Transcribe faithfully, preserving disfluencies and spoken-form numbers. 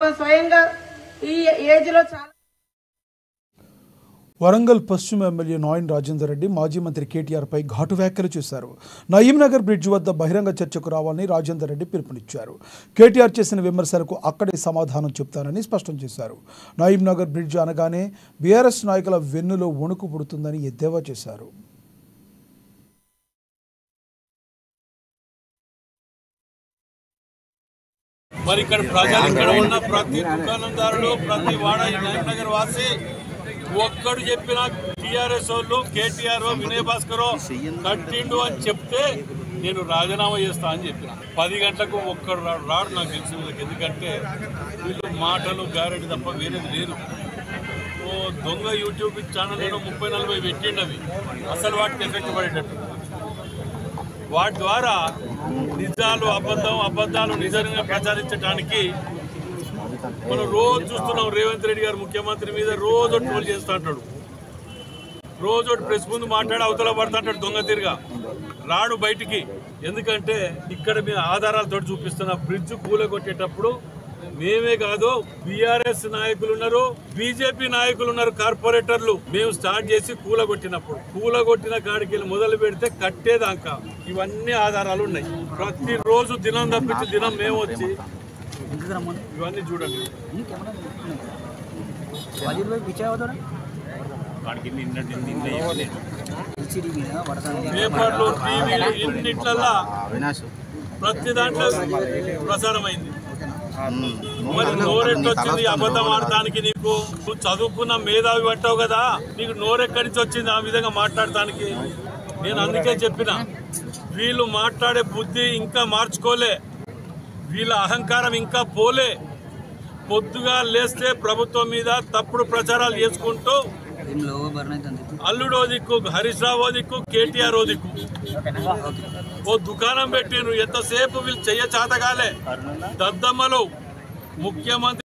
పాపం స్వయంగా ఈ ఏజ్ లో చాలా. వరంగల్ పశ్చిమ ఎమ్మెల్యే నాయన్ రాజేందర్ రెడ్డి మాజీ మంత్రి కేటీఆర్ పై ఘాటు వ్యాఖ్యలు చేశారు. నయీంనగర్ బ్రిడ్జ్ వద్ద బహిరంగ చర్చకు రావాలని రాజేందర్ రెడ్డి పిలుపునిచ్చారు. కేటీఆర్ చేసిన విమర్శలకు అక్కడే సమాధానం చెప్తానని స్పష్టం చేశారు. నయీంనగర్ బ్రిడ్జ్ అనగానే బీఆర్ఎస్ నాయకుల వెన్నులో వణుకు పుడుతుందని ఎద్దేవా చేశారు. మరి ఇక్కడ ప్రజలు ఇక్కడ ఉన్న ప్రతి దుకాణందారులు ప్రతి వాడ నయీంనగర్ వాసి ఒక్కడు చెప్పిన టీఆర్ఎస్ వాళ్ళు కేటీఆర్ వినయ్ భాస్కర్ కట్టిండు అని చెప్తే నేను రాజీనామా చేస్తా అని చెప్పిన. పది గంటలకు ఒక్కడు రాడు రాడు నాకు తెలిసి వీళ్ళకి. ఎందుకంటే వీళ్ళు మాటలు గ్యారెంటీ తప్ప వేరేది లేదు. ఓ దొంగ యూట్యూబ్ ఛానల్ ఏదో ముప్పై నలభై పెట్టిండు అవి అసలు వాటికి ఎఫెక్ట్ పడేటట్టు. వాటి ద్వారా నిజాలు అబద్ధం అబద్ధాలు నిజంగా ప్రచారించడానికి మనం రోజు చూస్తున్నాం. రేవంత్ రెడ్డి గారు ముఖ్యమంత్రి మీద రోజు ట్రోల్ చేస్తూ అంటాడు, రోజు ప్రెస్ ముందు మాట్లాడి అవతల పడుతుంటాడు దొంగ తిరిగా. రాడు బయటికి. ఎందుకంటే ఇక్కడ మేము ఆధారాలతో చూపిస్తున్న బ్రిడ్జ్ కూలగొట్టేటప్పుడు మేమే కాదు బీఆర్ఎస్ నాయకులు ఉన్నారు, బీజేపీ నాయకులు ఉన్నారు, కార్పొరేటర్లు. మేము స్టార్ట్ చేసి కూలగొట్టినప్పుడు కూలగొట్టిన కాడికి వెళ్ళి మొదలు పెడితే కట్టేదాకా ఇవన్నీ ఆధారాలు ఉన్నాయి. ప్రతిరోజు దినం తప్పించి దినం మేము వచ్చి ఇవన్నీ చూడండి. పేపర్లు టీవీలు ఇన్నిట్లల్లా ప్రతి దాంట్లో ప్రసారమైంది. మరి నోరెట్టొచ్చింది అబద్ధం ఆడటానికి? నీకు నువ్వు చదువుకున్న మేధావి పట్టావు కదా, నీకు నోరెక్కడి నుంచి వచ్చింది ఆ విధంగా మాట్లాడటానికి? నేను అందుకే చెప్పిన వీళ్ళు మాట్లాడే బుద్ధి ఇంకా మార్చుకోలే, వీళ్ళ అహంకారం ఇంకా పోలే. పొద్దుగా లేస్తే ప్రభుత్వం మీద తప్పుడు ప్రచారాలు చేసుకుంటూ అల్లుడో దిక్కు, హరీష్ రావు దిక్కు, కేటీఆర్ ఓ దిక్కు. ఓ దుకాణం పెట్టిండ్రు. ఎంతసేపు వీళ్ళు చెయ్య చాతగాలే దద్దమ్మలు. ముఖ్యమంత్రి